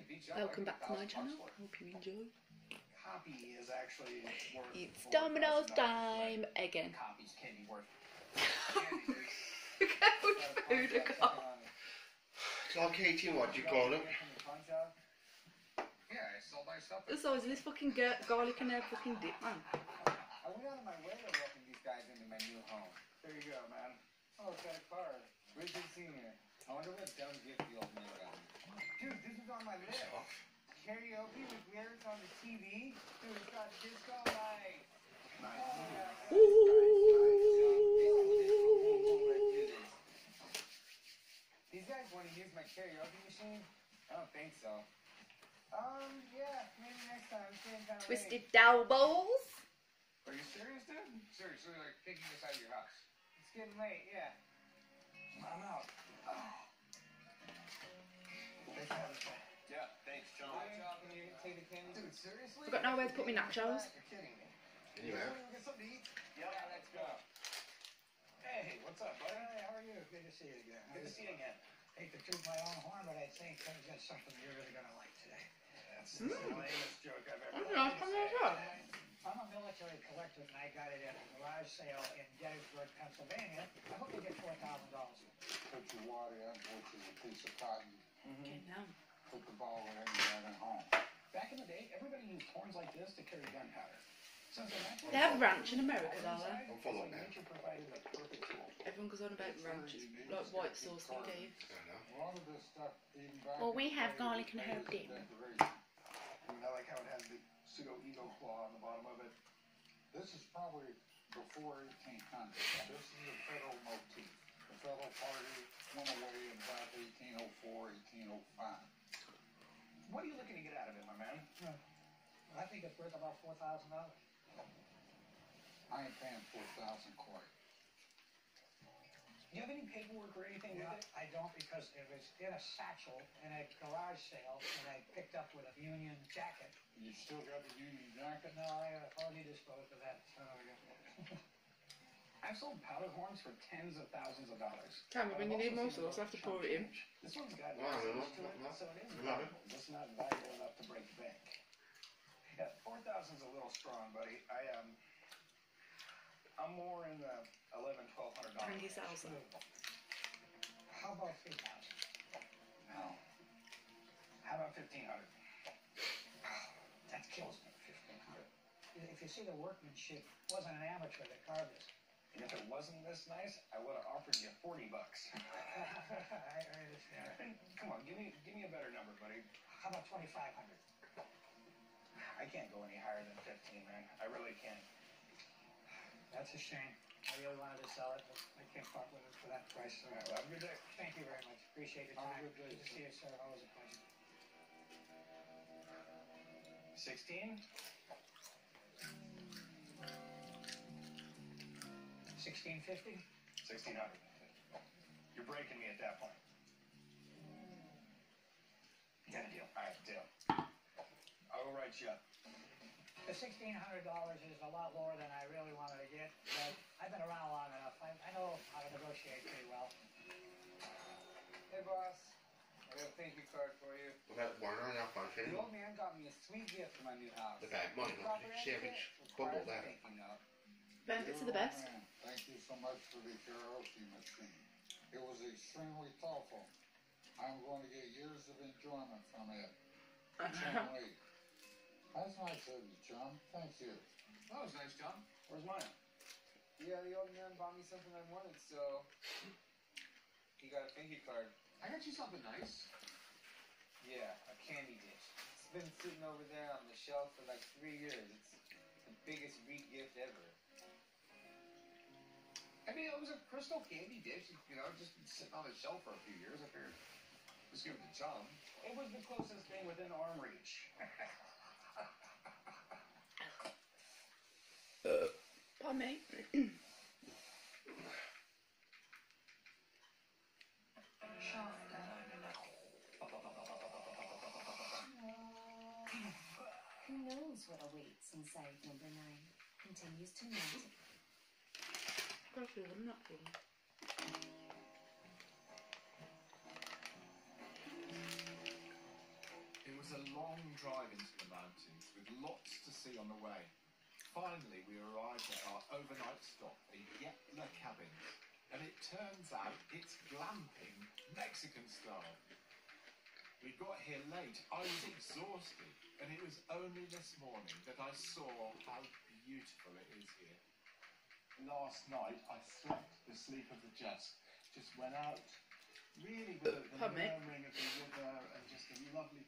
Welcome back to my channel. Hope you enjoy. Copy is actually worth It's Domino's time again. Copies can be worth. Look how much food I got. It's like eating, what do you call it? Yeah, I sold my stuff. The size of this fucking garlic and herb fucking dip, man. I went out of my way to welcome these guys into my new home. There you go, man. Oh, it's got a card. Richard Sr. I wonder what dumb gift the old man got me. Dude, this is on my list. Karaoke with lyrics on the TV. Dude, it's got disco night. These guys want to use my karaoke machine? I don't think so. Yeah, maybe next time. It's getting kind of Twisted late. dough balls. Are you serious, dude? Seriously, like taking this out of your house? It's getting late, yeah. I'm out. Thanks for having me. Yeah, thanks, John. Good job, and you take the candy. Dude, seriously? I've got nowhere to put my nachos. You're kidding me. Anyway. You want to get something to eat? Yeah, let's go. Hey, what's up, bud? Hey, how are you? Good to see you again. Good to see you again. Hate to toot my own horn, but I think I've got something you're really going to like today. That's the lamest joke I've ever Yeah, come on, come on. I'm a military collector, and I got it at a garage sale in Gettysburg, Pennsylvania. I hope you get $4,000. Put your water in, which is a piece of cotton. Okay, now. Put the ball wherever you have at home. Back in the day, everybody used horns like this to carry gunpowder. Since the 19th They have ranch in America, don't they? I'm full of now. nature provided the perfect tool. Everyone goes on about ranch. It's like white sauce thing, Dave. I don't know. A lot of this stuff, even back Well, in we the have day, garlic and was herb made dip. as decoration. I mean, I like how it has the pseudo-eagle claw on the bottom of it. This is probably before 1800. This is a federal motif. The federal party went away in about 1804, 1805. What are you looking to get out of it, my man? I think it's worth about $4,000. I ain't paying 4,000 quite. Do you have any paperwork or anything with No, it? I don't, because it was in a satchel in a garage sale, and I picked up with a Union jacket. You still got the Union jacket? But no, I already disposed of that. So I've sold powder horns for tens of thousands of dollars. Tell me when you I've need also more seen sauce, I have to pour it in. This one's got Wow, nice no, to it, no, so it is no. valuable, just not valuable enough to break the bank. Yeah, 4,000's a little strong, buddy. I'm more in the $1,100-$1,200. Tangy salsa. how about $3,000? No. How about 1,500? That kills me, 1,500. If you see the workmanship, it wasn't an amateur that carved this. And if it wasn't this nice, I would have offered you $40. I understand. Come on, give me a better number, buddy. How about 2,500? I can't go any higher than 15, man. I really can't. That's a shame. I really wanted to sell it, but I can't part with it for that price. So All right, well, have a good day. thank you very much. Appreciate your Have time. a good day, Good to see you, sir. Always a pleasure. 16? 1650? 1,600. You're breaking me at that point. You got a deal. All right, deal. I will write you up. The $1,600 is a lot lower than I really wanted to get, but I've been around long enough. I know how to negotiate pretty well. Hey, boss. I got a thank you card for you. What about one and a half The function? old man got me a sweet gift for my new house. The bag, mine, not the savage bubble there. Thank you note. Benefits are the Dear old best. man, thank you so much for the karaoke machine. It was extremely thoughtful. I'm going to get years of enjoyment from it. Can't wait. That's nice of you, John. Thank you. That was nice, John. Where's mine? Yeah, the old man bought me something I wanted, so he got a thank you card. I got you something nice. Yeah, a candy dish. It's been sitting over there on the shelf for like 3 years. It's the biggest REIT gift ever. I mean, it was a crystal candy dish, you know, just been sitting on the shelf for a few years. I figured just give it to Chum. It was the closest thing within arm reach. Pardon me. Who knows what awaits inside number 9? Continues to melt. Gosh, I'm not feeling. It was a long drive into the mountains with lots to see on the way. Finally, we arrived at our overnight stop, the Yetla Cabins, and it turns out it's glamping, Mexican style. We got here late, I was exhausted, and it was only this morning that I saw how beautiful it is here. Last night, I slept the sleep of the just went out, really with the murmuring of the river and just a lovely...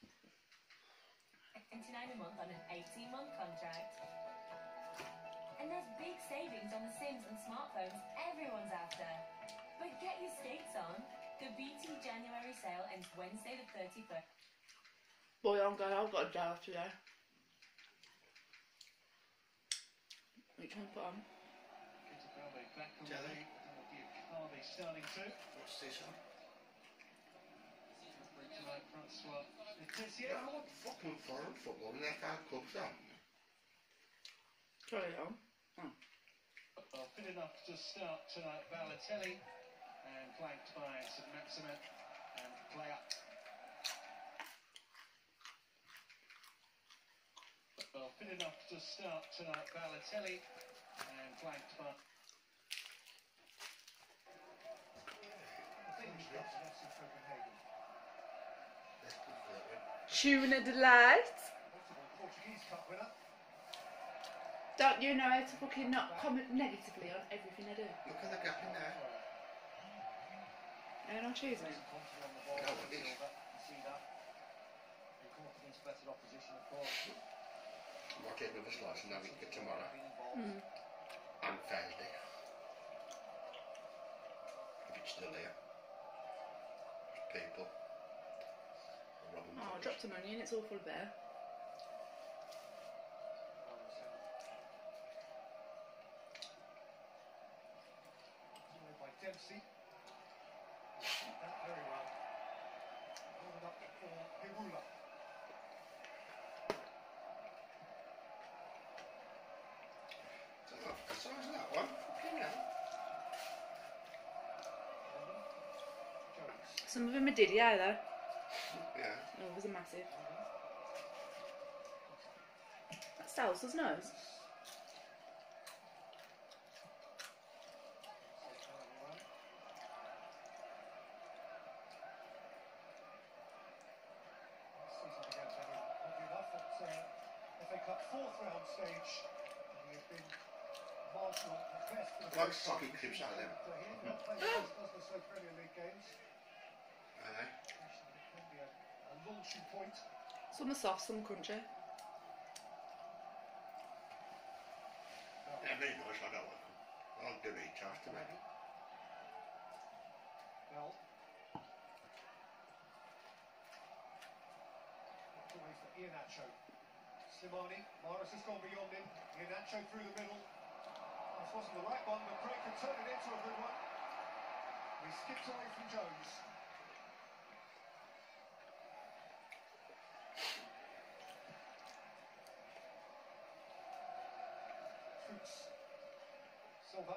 $29 a month on an 18-month contract. And there's big savings on the SIMs and smartphones everyone's after. But get your skates on. The BT January sale ends Wednesday the 31st. Boy, I've got a day off today. Which one put on? Back on the Jelly. lead. Harvey starting to. What's this one? Tonight, Francois Yeah, I want fucking foreign football in their 5 clubs on. Try it on. Well, fit enough to start tonight, Balotelli, and flanked by St Maximin and Player. Well, fit enough to start tonight, Balotelli, and flanked by... Tuna delight. Portuguese Cup winner. Don't you know how to fucking not comment negatively on everything I do? Look at the gap in there. And I'm choosing. I know what it is. I'll take another slice and have it for tomorrow. And Thursday. If it's still here. There's people. Robin Oh, I dropped an onion, it's awful bare. By Dempsey. That very well. Moving up for Hibula. The size of that one. Fucking hell. Jones. Some of them are diddy, though. Yeah. Others are massive. That's Salsa's nose. Like socky clips out of them. Aye. Some are soft, some crunchy. Yeah, very nice, I don't like them. I like Doritos to me. Bell. Iheanacho. Slimani. Morris has gone beyond him. Iheanacho through the middle. This wasn't the right one, but Craig could turn it into a good one. He skips away from Jones. Fuchs. Silva.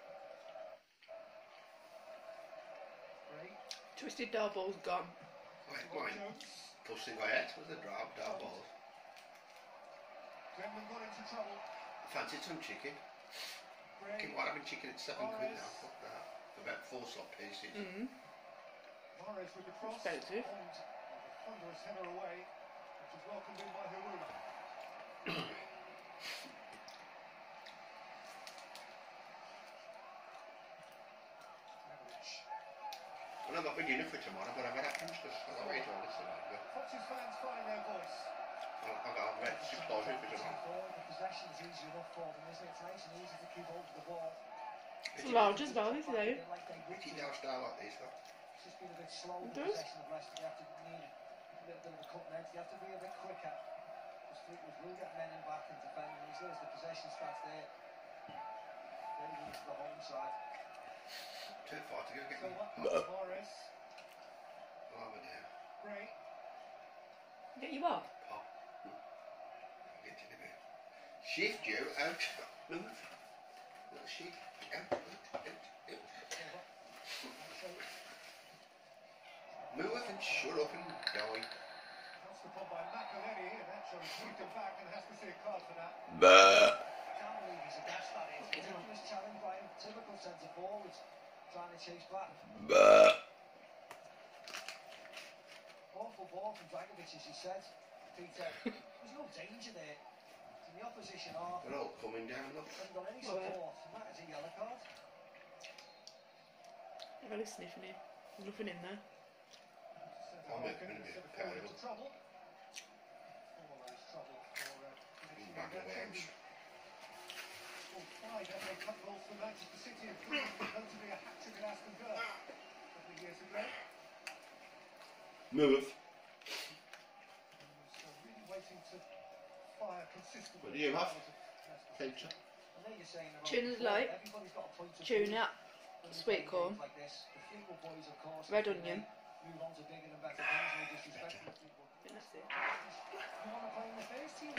Gray. Twisted dough ball's gone. Like mine. Jones. Pussy Wyatt was a drop down balls. Glenman got into trouble. Fancied some chicken. Gray. Fucking what, having chicken at £7 now. Fuck that. For about 4 slot pieces. Mahrez with the cross. Expensive. And the thunderous header away, which was welcomed in by Haruna. Well, I'm not been dinner for tomorrow, but I've had happens because I'll wait all this tonight. Foxes fans find their voice. I'll go and read supplies for tomorrow. The possession's easy enough for them, isn't it? It's nice and easy to keep hold of the ball. It's large as well, isn't it? Witty down style like this, though. It's just been a bit slow in It the does. possession of Leicester. You have to need a little bit of a cutting edge. You have to be a bit quicker. Because Fleetwood will get men in back and defend. And as the possession starts there, very good to the home side. Too far to go get me. Silva. Mahrez. I'll have a there. Gray. Get you up. Pop. I'll get in a bit. Shift you out. Move. Little shift. Out. Move and shut up and die. upon by McElhenney, and that shows moved him back and has to see a card for that. Bah. Can't believe he's against that. Ridiculous challenge by him. Typical centre forwards trying to chase back. Bah. Awful ball from Dragovic, as you said, Peter. There's no danger there. It's in the opposition half. They're all coming down, look. Hasn't got any support, and that is a yellow card. Have a listen for me. There's nothing in there. I'll make it a bit better. Trouble. Always trouble for Back away. Well, 5 FA Cup goals for Manchester City, including going to be a hat-trick at Aston Villa a couple of years ago. Move. So really waiting to fire consistently. What do you have? Pizza. I know you're saying about Tuna's before, light. everybody's got a point of Tuna, when you sweet play corn, games like this. The Fleetwood boys, of course, red they onion. move on to bigger and better things. No disrespect to the Fleetwood. I think that's it. You want to play in the first team?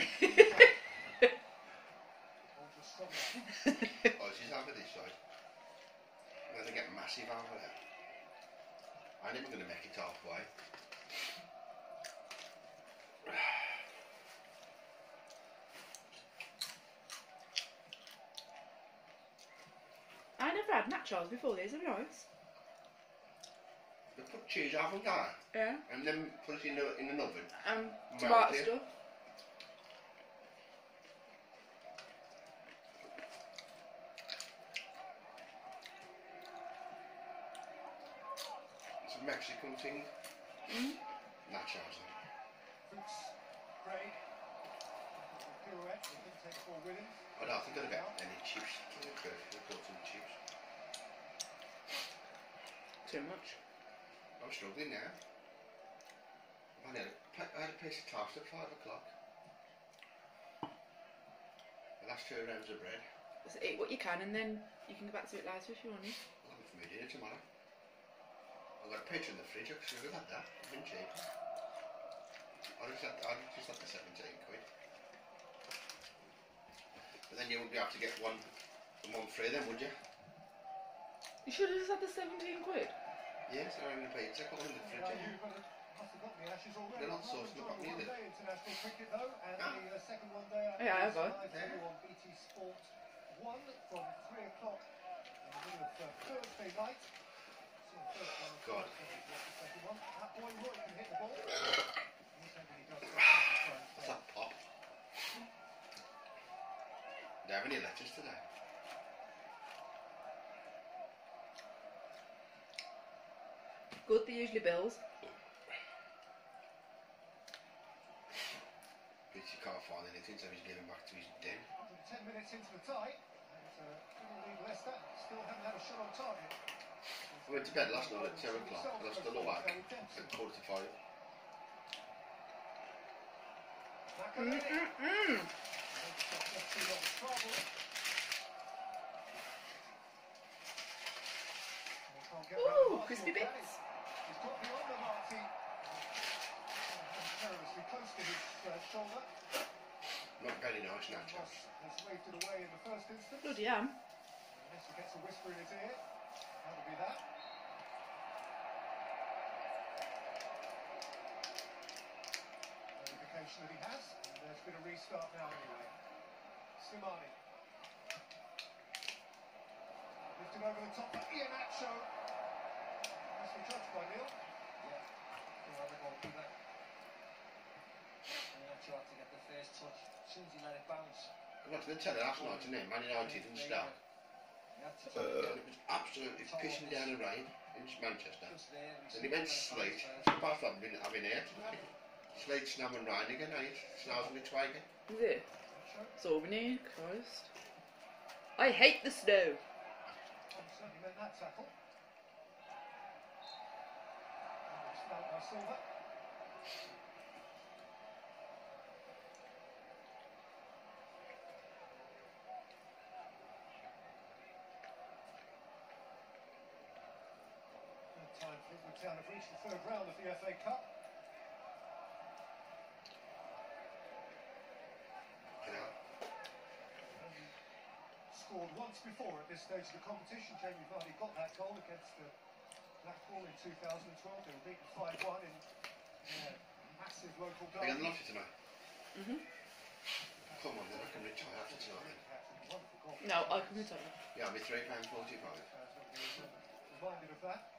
Or just struggle. Oh, she's over this side. I'm going to get massive over there. I'm never going to make it halfway. I never had nachos before these, are nice. They put cheese over there Yeah. and then put it in an oven. Tomato Melt it. stuff. It's a Mexican thing. Nachos. Fuchs, Craig, pirouette, he didn't take 4 with him. I don't think I'll get any chips. I've got some chips. Too much. I'm struggling now. I had a piece of toast at 5 o'clock. The last 2 rounds of bread. Just eat what you can and then you can go back to it later if you want. I'll have it for me dinner tomorrow. I've got a pizza in the fridge, I should have had that. It's been cheap. I just had the 17 quid. But then you wouldn't be able to get one free then, would you? You should have just had the 17 quid. Yes, I'm having a pizza, put them in the fridge. Yeah, you must have got the Ashes already. They're not sauced, they're not One neither. day international cricket though, and the second one day Yeah, I have got. on BT Sport 1 from 3 o'clock in the middle of Thursday night. So the first one, God. the second one. That boy Roy can hit the ball. He's hoping he does so. What's that pop? Do you have any letters today? Good, they're usually bills. Bitch, you can't find anything, so he's getting back to his den. 10 minutes into the tie, and Premier League Leicester still haven't had a shot on target. I went to bed last night at 2 o'clock, and I was still awake at 4:45. Ooh, crispy bits. He's got beyond the Marty. Perilously close to his shoulder. Not very nice, nachos. Has waved it away in the first instance. Bloody am. Unless he gets a whisper in his ear. That'll be that. Notification that he has. And there's been a restart now anyway. Slimani. Lifted over the top for Ian Atcho. Nicely judged by Neil. Yeah. Another goalkeeper. Ian Atcho had to get the first touch. As soon as he let it bounce. I went to the telly last night, didn't it? Man United and Stark. And it was absolutely pissing down the rain in Manchester. Then he went slate. Apart from having air. Slate, snow and rain again, ain't it? Snows on its way again. Is it? It's over near, Christ. I hate the snow. Certainly meant that tackle. And it's felt by Silva. Time for Fleetwood Town have reached the 3rd round of the FA Cup. Scored once before at this stage of the competition. Jamie Vardy got that goal against Blackpool in 2012. They were beaten 5-1 in massive local Are you derby. going to love it tonight? Mhm. Come on, then I can retire after tonight. Wonderful goal. No, I can retire. Yeah, I'll be £3.45. Reminded of that.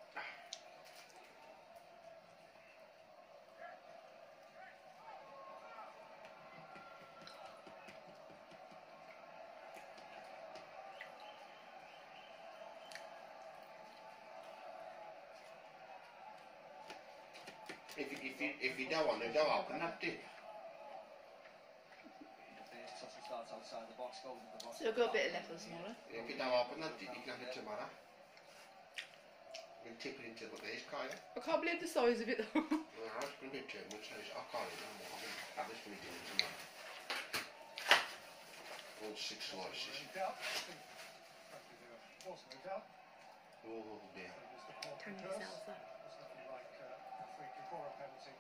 If you don't want to go out, can have dip. Starts outside the box, goes into the box. Still got a bit of left for smaller. If you don't open that dip, you can have it tomorrow. You can tip it into the base, can't you? I can't believe the size of it though. Well, I was going to be too much, I can't even know. I'm just going to do it tomorrow. All 6 slices. Oh dear. Turn yourself up. There's nothing like a free kick or a penalty.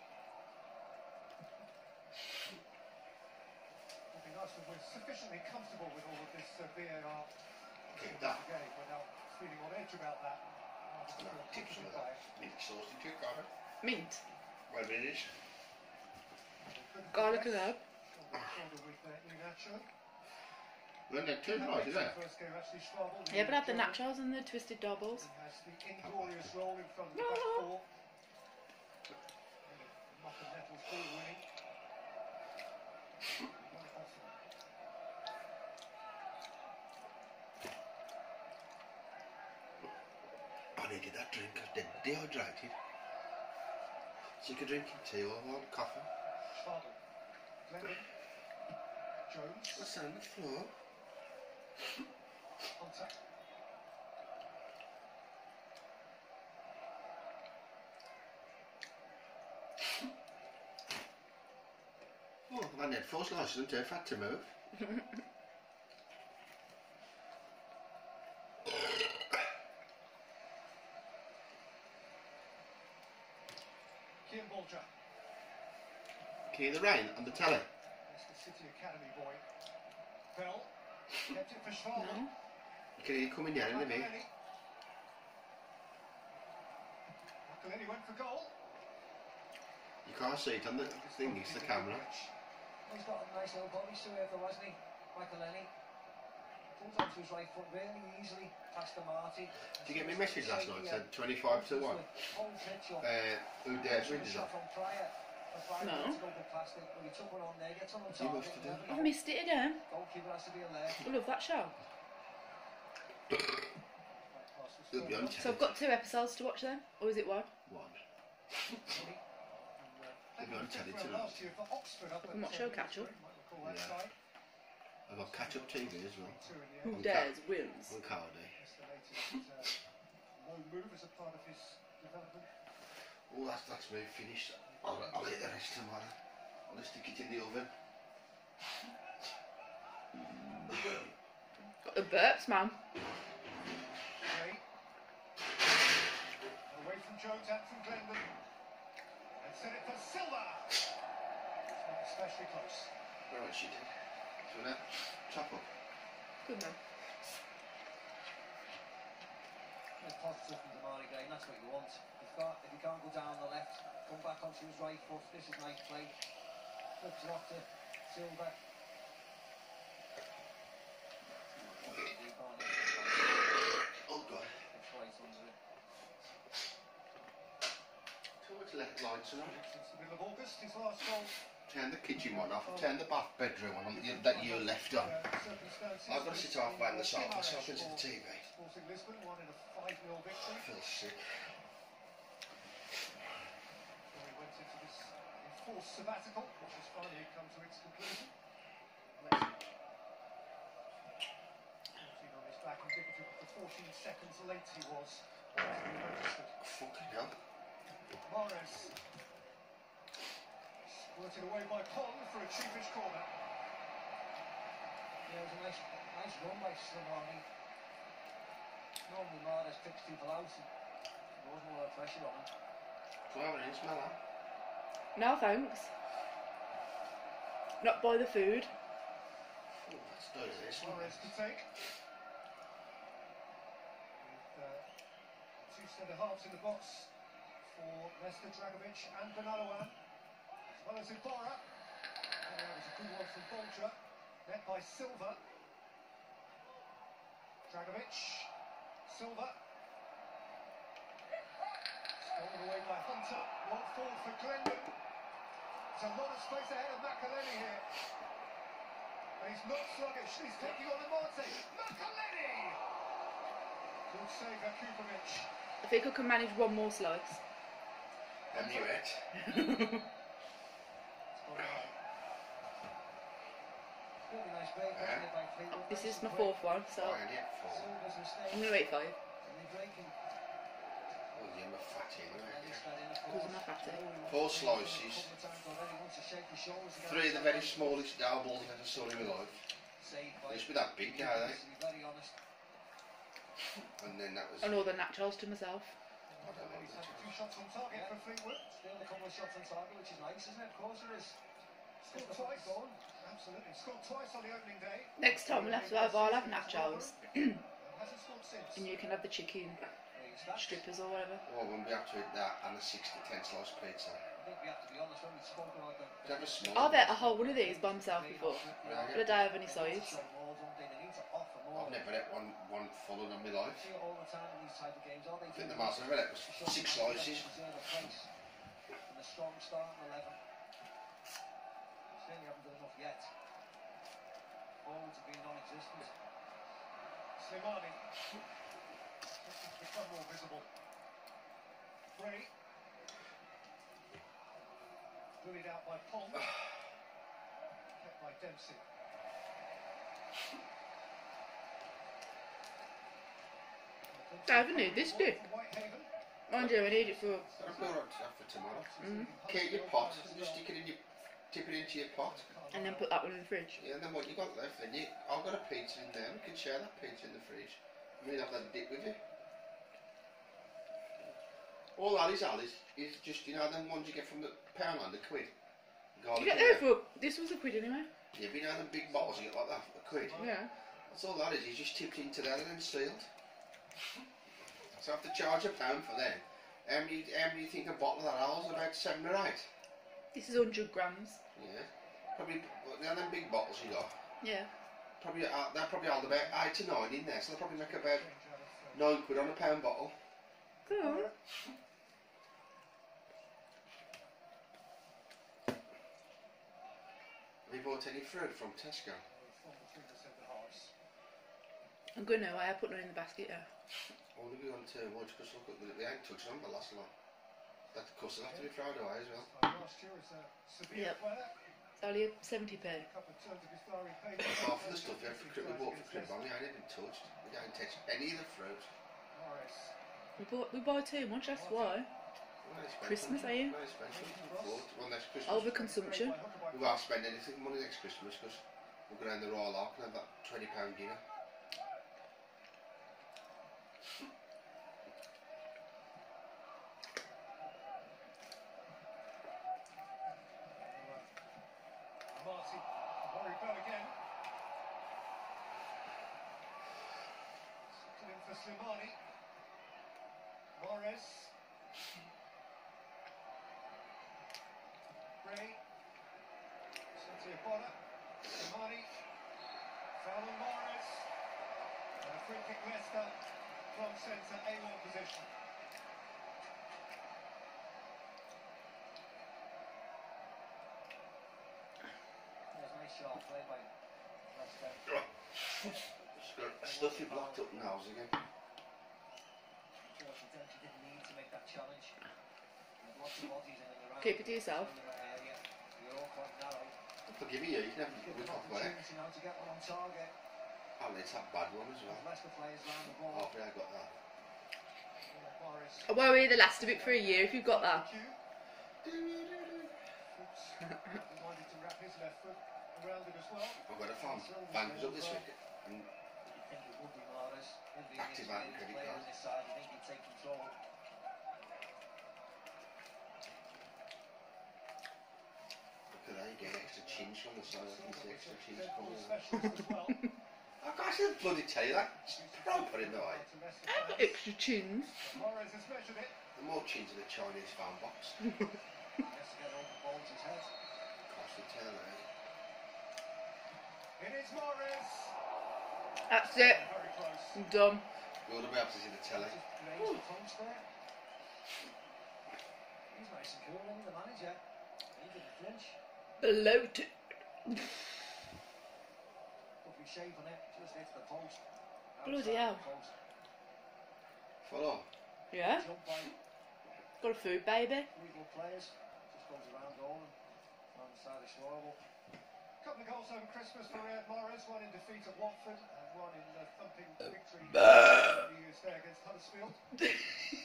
It'd be nice if we're sufficiently comfortable with all of this VAR Okay, that. game without feeling on edge about that. No, tip some of that mint sauce into it, garlic. Mint. Well, it is. Garlic and herb. Well, they're too nice, isn't it? Yeah, but I had the nachos and the twisted doubles. He has the inglorious role in front of the back four. Mock and Nettles ball winning. I needed that drink, I was dead dehydrated. Sick of drinking tea or warm coffee. Schwabel. Glennon. Jones. What's on the floor? Hunter. Oh, I've had 4 slices and too fat to move. Kian Bolger. Key of the Rain on the telly. That's the City Academy boy. Bell. Kept it for Schwabel. No. You can hear it coming down in a bit. McElhenney went for goal. You can't see it on the thing, it's the camera. He's got a nice little body to it, though, hasn't he? McElhenney. Pulls onto his right foot really easily, past the Marty. Did you get me message last night? Said 25 to 1. Who dares wins that? No. You must have done. I've missed it again. Goalkeeper has to be alert. I love that show. It'll be on So I've got 2 episodes to watch then? Or is it 1? 1. It'll be on telly tonight. I'm not sure, catch up. Yeah. I've got catch up TV as well. Who dares wins. On Cardi. No move as a part of his development. Oh, that's me finished. I'll eat the rest tomorrow. I'll just stick it in the oven. Got the burps, man. Gray. Away from Jones, out from Glendon. And sent it for Silva. It's not especially close. Right, she did. So now, chop up. Good man. It's positive from the Mari game, that's what you want. If you can't go down the left, come back onto his right foot. This is nice play. Flips it off to Silva. Oh god. It's right under it. Too much lights on. Since the middle of August, his last goal. Turn the kitchen one off, turn the bedroom on that you left on. I've got to sit halfway on the sofa so I can see the TV. Sporting Lisbon won in a 5-0 victory. I feel sick. We went into this enforced sabbatical, which has finally come to its conclusion. On his back, indicative of the 14 seconds late he was to be registered. Fucking hell. Mahrez. Squirted away by Pond for a cheapish corner. Yeah, it was a nice run by Slimani. Normally Mahrez picks people out and there wasn't a lot of pressure on him. Do I have an smell that? No thanks. Not by the food. Oh, that's dirty, this one. Mahrez to take. With 2 centre halves in the box for Leicester, Dragovic and Benaloan. Well, it's Ibarra. And that was a good one from Bolger. Met by Silva. Dragovic. Silva. Stolen away by Hunter. One forward for Glendon. There's a lot of space ahead of Makaleli here. And he's not sluggish. He's taking on Amate. Makaleli! Good save by Kukovic. I think I can manage one more slice. I knew it. This is my fourth one, so I only had 4. I'm going to eat 5. Oh, you're my fatty, aren't you? Because I'm a fatty. 4 slices. 3 of the very smallest doughballs I ever saw in my life. They used to be that big now, they. And then that was. And all the nachos to myself. I don't know. 2 shots on target for Fleetwood. Still a couple of shots on target, which is nice, isn't it? Of course it is. Scored twice. Absolutely. Scored twice on the opening day. Next time we'll have to have, I'll have nachos. Hasn't scored since. And you can have the chicken strippers or whatever. Well, when we have to eat that and a 6 to 10 slice pizza. I think we have to be honest when we spoke about the... Did I have a small I've ate a whole one of these by myself before. Right. But I don't have any sides. I've never had one full in my life. I think the most I've ever had was 6 slices. And a strong start in 11. Certainly haven't done enough yet. Forwards have been non-existent. Slimani. It's become more visible. Bray. Bullied out by Pong. Kept by Dempsey. I haven't need this dip. Mind you, I need it for... I've got it for tomorrow. Keep your pot, just stick it in your... Tip it into your pot. And then put that one in the fridge. Yeah, and then what you got left, then I've got a pizza in there, we can share that pizza in the fridge. I mean, have that dip with you. All that is just, you know, them ones you get from the pound and the quid. You get there for... This was a quid anyway. Yeah, but you know them big bottles you get like that, a quid? Yeah. That's all that is, you just tipped into that and then sealed. So I have to charge £1 for them. How many do you think a bottle of that holds? About 7 or 8? This is 100 grams. Yeah. Probably, you know them big bottles you got? Yeah. Probably, they'll probably hold about 8 to 9 in there, so they'll probably make about £9 on a £1 bottle. Cool. Have you bought any fruit from Tesco? I'm going to. I put one in the basket, yeah. I want to go on to watch because look at they ain't touched on the last lot. That course will have to be fried away as well. Yep. It's only 70p. Half of the stuff we bought for Crib Bang, ain't even touched. We don't touch any of the fruit. We buy too much, that's why. Christmas, are you? Well, next Christmas. Overconsumption. We won't spend anything money next Christmas because we'll go down the Royal Ark and have that £20 dinner. Slimani, Morris, Bray, Santia Botta, Slimani, foul on Morris, and a free kick Leicester from centre A1 position. There's a nice shot played by Leicester. Stuffy blocked up nose again. Keep it to yourself. I'll forgive you, you never give it off work. Oh, it's that bad one as well. Oh, yeah, I got that. I won't eat the last of it for a year if you've got that. I've got a fan. Bangers up this week. Active out the credit card. Look at that, you get extra chins from the side. I can see extra chins coming out. I can't bloody tell you that. Don't put it in the way. Extra chins. The more chins in the Chinese phone box. Cost the tenner. It is Morris. That's it. Very close. I'm done. Go to be able to see the telly. He's nice and cool, isn't he, the manager? He didn't flinch. Bloated. Lovely shape on it, just hits the post. Bloody hell. Follow. Yeah. Jump by Got a food baby. legal players. Just goes around goal and on the side of Schwabel. Couple of goals over Christmas for Riyad Mahrez, one in defeat at Watford and one in the thumping victory the years there against Huddersfield.